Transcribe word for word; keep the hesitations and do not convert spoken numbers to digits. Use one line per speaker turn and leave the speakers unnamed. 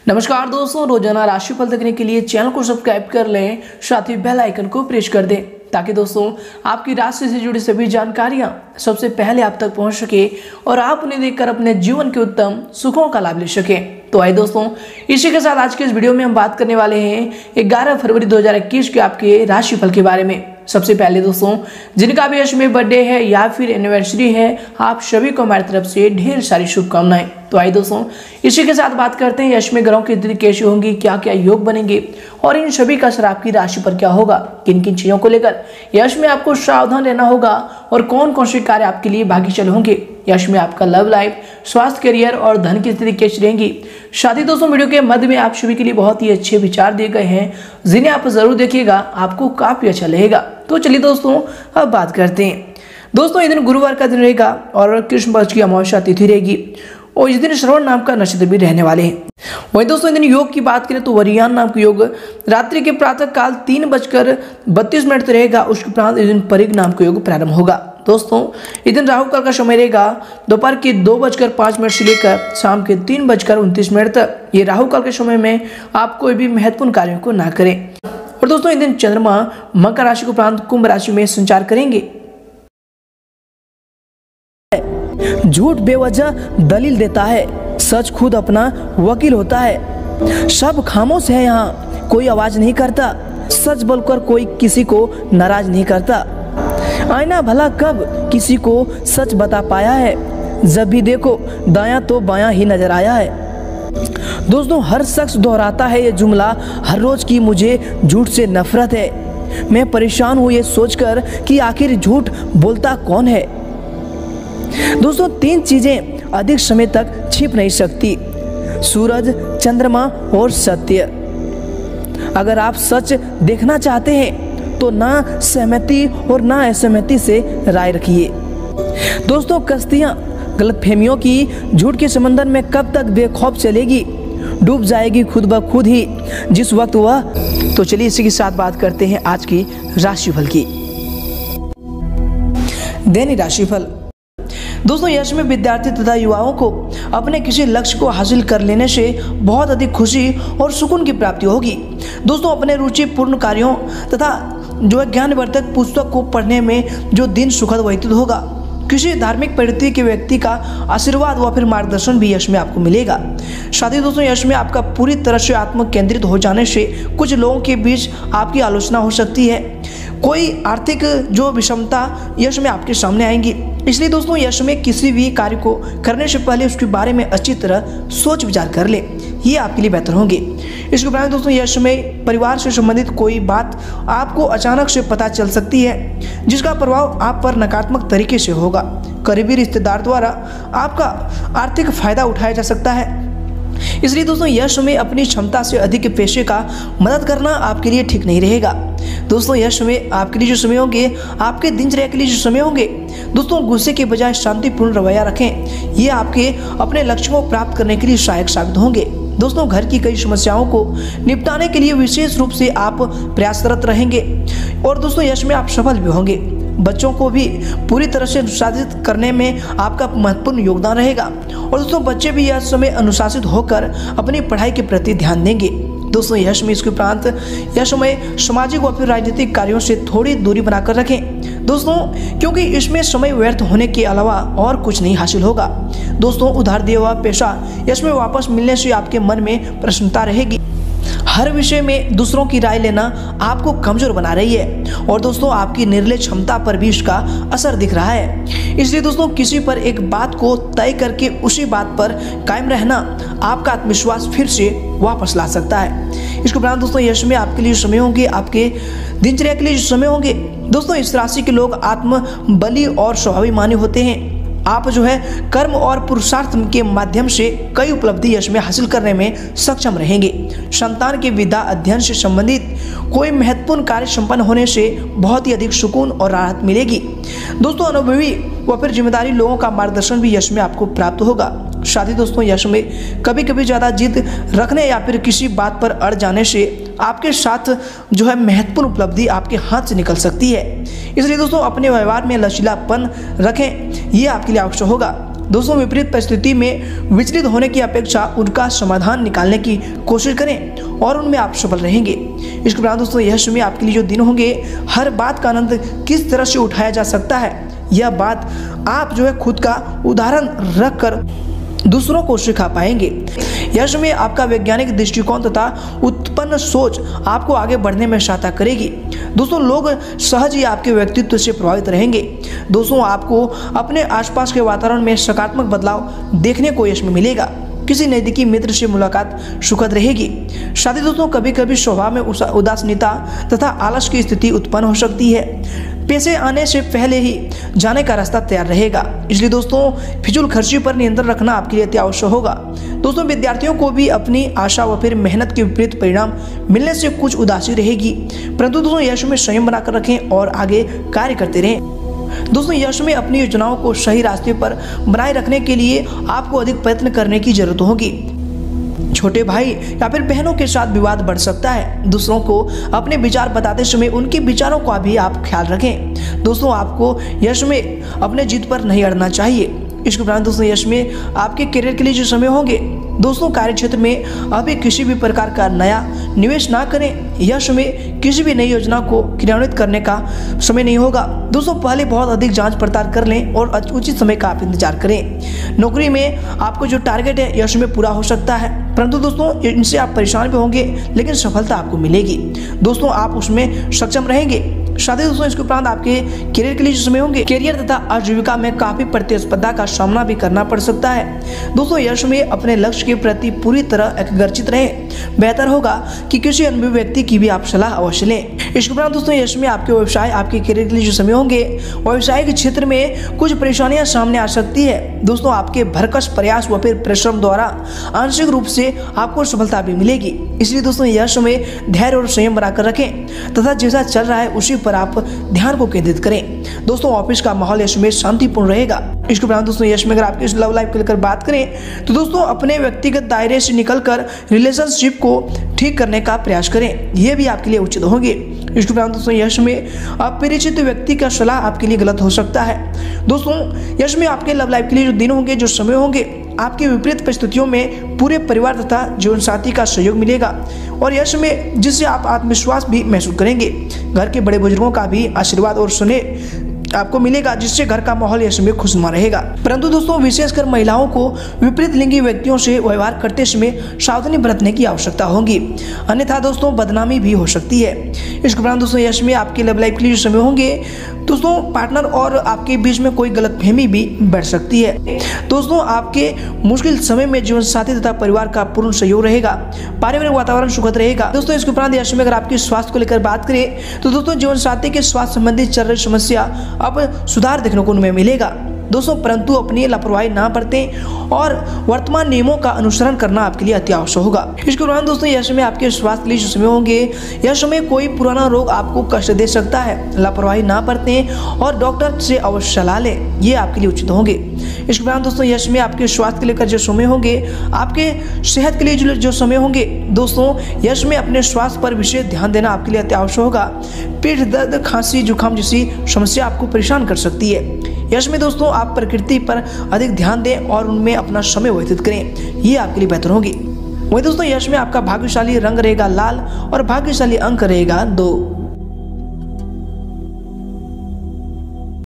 नमस्कार दोस्तों, रोजाना राशिफल देखने के लिए चैनल को सब्सक्राइब कर लें, साथ ही बेल आइकन को प्रेस कर दें ताकि दोस्तों आपकी राशि से जुड़ी सभी जानकारियां सबसे पहले आप तक पहुंच सके और आप उन्हें देखकर अपने जीवन के उत्तम सुखों का लाभ ले सकें। तो आइए दोस्तों, इसी के साथ आज के इस वीडियो में हम बात करने वाले हैं ग्यारह फरवरी दो हज़ार इक्कीस के आपके राशिफल के बारे में। सबसे पहले दोस्तों, जिनका भी आज में बर्थडे है या फिर एनिवर्सरी है, आप सभी को हमारी तरफ से ढेर सारी शुभकामनाएं। तो आइए दोस्तों, इसी के साथ बात करते हैं यश में ग्रहों की स्थिति कैसी होंगी, क्या क्या योग बनेंगे और इन सभी का असर आपकी राशि पर क्या होगा, किन किन चीजों को लेकर यश में आपको सावधान रहना होगा और कौन कौन से कार्य आपके लिए भाग्यशाल होंगे। यश में आपका लव लाइफ, स्वास्थ्य, करियर और धन की स्थिति कैसी रहेंगी। साथ ही दोस्तों, वीडियो के मध्य में आप सभी के लिए बहुत ही अच्छे विचार दिए गए हैं जिन्हें आप जरूर देखिएगा, आपको काफी अच्छा लगेगा। तो चलिए दोस्तों, अब बात करते हैं। दोस्तों, ये दिन गुरुवार का दिन रहेगा और कृष्ण पक्ष की अमावस्या तिथि रहेगी और इस दिन श्रवण नाम का नक्षत्र भी रहने वाले हैं। वही दोस्तों, दिन योग की बात करें तो वरियान नाम का योग रात्रि के प्रातः काल तीन बजकर बत्तीस मिनट तक रहेगा। उसके उपरांत इस दिन परिग नाम का योग प्रारंभ होगा। दोस्तों, इस दिन राहु काल का समय रहेगा दोपहर के दो बजकर पाँच मिनट से लेकर शाम के तीन बजकर उनतीस मिनट तक। ये राहु काल के समय में आप कोई भी महत्वपूर्ण कार्यों को ना करें। और दोस्तों, इस दिन चंद्रमा मकर राशि के उपरांत कुंभ राशि में संचार करेंगे।
झूठ बेवजह दलील देता है, सच खुद अपना वकील होता है। सब खामोश है, यहाँ कोई आवाज नहीं करता, सच बोलकर कोई किसी को नाराज नहीं करता। आईना भला कब किसी को सच बता पाया है, जब भी देखो दायां तो बायां ही नजर आया है। दोस्तों, हर शख्स दोहराता है ये जुमला हर रोज की मुझे झूठ से नफरत है। मैं परेशान हूँ ये सोचकर कि आखिर झूठ बोलता कौन है। दोस्तों, तीन चीजें अधिक समय तक छिप नहीं सकती, सूरज, चंद्रमा और सत्य। अगर आप सच देखना चाहते हैं तो ना सहमति और ना असहमति से राय रखिए। दोस्तों, कश्तियां गलतफहमियों की झूठ के समंदर में कब तक बेखौफ चलेगी, डूब जाएगी खुद ब खुद ही जिस वक्त वह। तो चलिए इसी के साथ बात करते हैं आज की राशिफल की।
दैनिक राशिफल। दोस्तों, यश में विद्यार्थी तथा युवाओं को अपने किसी लक्ष्य को हासिल कर लेने से बहुत अधिक खुशी और सुकून की प्राप्ति होगी। दोस्तों, अपने रुचिपूर्ण कार्यों तथा जो ज्ञानवर्धक पुस्तक को पढ़ने में जो दिन सुखद व्यतीत होगा। किसी धार्मिक प्रवृत्ति के व्यक्ति का आशीर्वाद व फिर मार्गदर्शन भी यश में आपको मिलेगा। साथ ही दोस्तों, यश में आपका पूरी तरह से आत्म केंद्रित हो जाने से कुछ लोगों के बीच आपकी आलोचना हो सकती है। कोई आर्थिक जो विषमता यश में आपके सामने आएंगी। इसलिए दोस्तों, यश में किसी भी कार्य को करने से पहले उसके बारे में अच्छी तरह सोच विचार कर ले, ये आपके लिए बेहतर होंगे। इसके उपरांत दोस्तों, यश में परिवार से संबंधित कोई बात आपको अचानक से पता चल सकती है जिसका प्रभाव आप पर नकारात्मक तरीके से होगा। करीबी रिश्तेदार द्वारा आपका आर्थिक फायदा उठाया जा सकता है। इसलिए दोस्तों, यश में अपनी क्षमता से अधिक पैसे का मदद करना आपके लिए ठीक नहीं रहेगा। दोस्तों, यश में आपके लिए जो समय होंगे, आपके दिनचर्या के लिए जो समय होंगे, दोस्तों गुस्से के बजाय शांतिपूर्ण रवैया रखें। ये आपके अपने लक्ष्यों को प्राप्त करने के लिए सहायक साबित होंगे। दोस्तों, घर की कई समस्याओं को निपटाने के लिए विशेष रूप से आप प्रयासरत रहेंगे और दोस्तों, यश में आप सफल भी होंगे। बच्चों को भी पूरी तरह से अनुशासित करने में आपका महत्वपूर्ण योगदान रहेगा और दोस्तों, बच्चे भी यह समय अनुशासित होकर अपनी पढ़ाई के प्रति ध्यान देंगे। दोस्तों, यश में इसके उपरांत यश में सामाजिक व फिर राजनीतिक कार्यों से थोड़ी दूरी बनाकर रखें दोस्तों, क्योंकि इसमें समय व्यर्थ होने के अलावा और कुछ नहीं हासिल होगा। दोस्तों, उधार दिया हुआ पैसा यश में वापस मिलने से आपके मन में प्रसन्नता रहेगी। हर विषय में दूसरों की राय लेना आपको कमजोर बना रही है और दोस्तों, आपकी निर्णय क्षमता पर भी इसका असर दिख रहा है। इसलिए दोस्तों, किसी पर एक बात को तय करके उसी बात पर कायम रहना आपका आत्मविश्वास फिर से वापस ला सकता है। इसके उपरांत दोस्तों, यश में आपके लिए समय होंगे, आपके दिनचर्या के लिए जो समय होंगे। दोस्तों, इस राशि के लोग आत्म बली और स्वाभिमानी होते हैं। आप जो है कर्म और पुरुषार्थ के माध्यम से कई उपलब्धि यश में हासिल करने में सक्षम रहेंगे। संतान के विद्या अध्ययन से संबंधित कोई महत्वपूर्ण कार्य संपन्न होने से बहुत ही अधिक सुकून और राहत मिलेगी। दोस्तों, अनुभवी व फिर जिम्मेदारी लोगों का मार्गदर्शन भी यश में आपको प्राप्त होगा। साथ ही दोस्तों, यश में कभी कभी ज़्यादा जिद रखने या फिर किसी बात पर अड़ जाने से आपके साथ जो है महत्वपूर्ण उपलब्धि आपके हाथ से निकल सकती है। इसलिए दोस्तों, अपने व्यवहार में लचीलापन रखें, ये आपके लिए आवश्यक होगा। दोस्तों विपरीत परिस्थिति में विचलित होने की अपेक्षा उनका समाधान निकालने की कोशिश करें और उनमें आप सफल रहेंगे। इसके उपरांत दोस्तों यह समय आपके लिए जो दिन होंगे, हर बात का आनंद किस तरह से उठाया जा सकता है, यह बात आप जो है खुद का उदाहरण रखकर दूसरों को सिखा पाएंगे। यह समय आपका वैज्ञानिक दृष्टिकोण तथा उत्पन्न सोच आपको आगे बढ़ने में सहायता करेगी। दोस्तों लोग सहज ही आपके व्यक्तित्व से प्रभावित रहेंगे। दोस्तों आपको अपने आसपास के वातावरण में सकारात्मक बदलाव देखने को यश में मिलेगा। किसी नज़दीकी मित्र से मुलाकात सुखद रहेगी। साथ ही दोस्तों कभी कभी स्वभाव में उदासीनता तथा आलस की स्थिति उत्पन्न हो सकती है। पैसे आने से पहले ही जाने का रास्ता तैयार रहेगा, इसलिए दोस्तों फिजूल खर्ची पर नियंत्रण रखना आपके लिए अति आवश्यक होगा। दोस्तों विद्यार्थियों को भी अपनी आशा व फिर मेहनत के विपरीत परिणाम मिलने से कुछ उदासी रहेगी, परंतु दोस्तों यश में संयम बनाकर रखें और आगे कार्य करते रहें। दोस्तों यश में अपनी योजनाओं को सही रास्ते पर बनाए रखने के लिए आपको अधिक प्रयत्न करने की जरूरत होगी। छोटे भाई या फिर बहनों के साथ विवाद बढ़ सकता है। दूसरों को अपने विचार बताते समय उनके विचारों का भी आप ख्याल रखें। दोस्तों आपको यश में अपने जिद पर नहीं अड़ना चाहिए। इसके उपरांत दोस्तों यश में आपके करियर के लिए जो समय होंगे, दोस्तों कार्य क्षेत्र में अभी किसी भी प्रकार का नया निवेश ना करें। यह समय किसी भी नई योजना को क्रियान्वित करने का समय नहीं होगा। दोस्तों पहले बहुत अधिक जांच पड़ताल कर लें और उचित समय का आप इंतजार करें। नौकरी में आपको जो टारगेट है यह समय पूरा हो सकता है, परंतु दोस्तों इनसे आप परेशान भी होंगे, लेकिन सफलता आपको मिलेगी। दोस्तों आप उसमें सक्षम रहेंगे। साथ ही दोस्तों इसके उपरांत आपके करियर के लिए जो समय होंगे, करियर तथा आजीविका में काफी प्रतिस्पर्धा का सामना भी करना पड़ सकता है। दोस्तों यश में अपने लक्ष्य के प्रति पूरी तरह एकाग्रचित रहें। बेहतर होगा कि किसी अनुभवी व्यक्ति की भी आप सलाह अवश्य लें। इसके उपरांत दोस्तों यश में आपके व्यवसाय आपके करियर के लिए जो समय होंगे, व्यवसाय के क्षेत्र में कुछ परेशानियां सामने आ सकती है। दोस्तों आपके भरकस प्रयास व फिर परिश्रम द्वारा आंशिक रूप से आपको सफलता भी मिलेगी, इसलिए दोस्तों यह समय धैर्य और संयम बनाकर रखें तथा जैसा चल रहा है उसी पर आप ध्यान को केंद्रित करें। दोस्तों ऑफिस का माहौल यश में शांतिपूर्ण रहेगा। इसके उपरांत दोस्तों यश में अगर आपके इस लव लाइफ को लेकर बात करें तो दोस्तों अपने व्यक्तिगत दायरे से निकलकर रिलेशनशिप को ठीक करने का प्रयास करें, यह भी आपके लिए उचित होंगे। इसके उपरांत दोस्तों यश में अपरिचित व्यक्ति का सलाह आपके लिए गलत हो सकता है। दोस्तों यश में आपके लव लाइफ के लिए जो दिन होंगे, जो समय होंगे, आपकी विपरीत परिस्थितियों में पूरे परिवार तथा जीवन साथी का सहयोग मिलेगा और यश में जिससे आप आत्मविश्वास भी महसूस करेंगे। घर के बड़े बुजुर्गों का भी आशीर्वाद और स्नेह आपको मिलेगा, जिससे घर का माहौल यश में खुशनुमा रहेगा। परंतु दोस्तों विशेषकर महिलाओं को विपरीत लिंगी व्यक्तियों से व्यवहार करते समय सावधानी बरतने की आवश्यकता होगी, अन्यथा दोस्तों बदनामी भी हो सकती है। इसके उपरांत दोस्तों यश में आपके लव लाइफ के लिए जो समय होंगे, दोस्तों पार्टनर और आपके बीच में कोई गलतफहमी भी बढ़ सकती है। दोस्तों आपके मुश्किल समय में जीवन साथी तथा परिवार का पूर्ण सहयोग रहेगा, पारिवारिक वातावरण सुखद रहेगा। दोस्तों इसके उपरांत यश में अगर आपके स्वास्थ्य को लेकर बात करें तो दोस्तों जीवन साथी के स्वास्थ्य संबंधी चल रही समस्या अब सुधार देखने को उनमें मिलेगा। दोस्तों परंतु अपनी लापरवाही ना बरतें और वर्तमान नियमों का अनुसरण करना आपके लिए अति आवश्यक होगा। इसके दौरान दोस्तों यह समय आपके स्वास्थ्य के लिए जो समय होंगे, यह समय कोई पुराना रोग आपको कष्ट दे सकता है। लापरवाही ना बरतें और डॉक्टर से अवश्य सलाह लें, ये आपके लिए उचित होंगे। इसके दौरान दोस्तों यह समय आपके स्वास्थ्य को लेकर जो समय होंगे, आपके सेहत के लिए जो जो समय होंगे, दोस्तों यह समय अपने स्वास्थ्य पर विशेष ध्यान देना आपके लिए अति आवश्यक होगा। पेट दर्द, खांसी, जुकाम जैसी समस्या आपको परेशान कर सकती है। यश में दोस्तों आप प्रकृति पर अधिक ध्यान दें और उनमें अपना समय व्यतीत करें, ये आपके लिए बेहतर होगी। वही दोस्तों यश में आपका भाग्यशाली रंग रहेगा लाल और भाग्यशाली अंक रहेगा दो।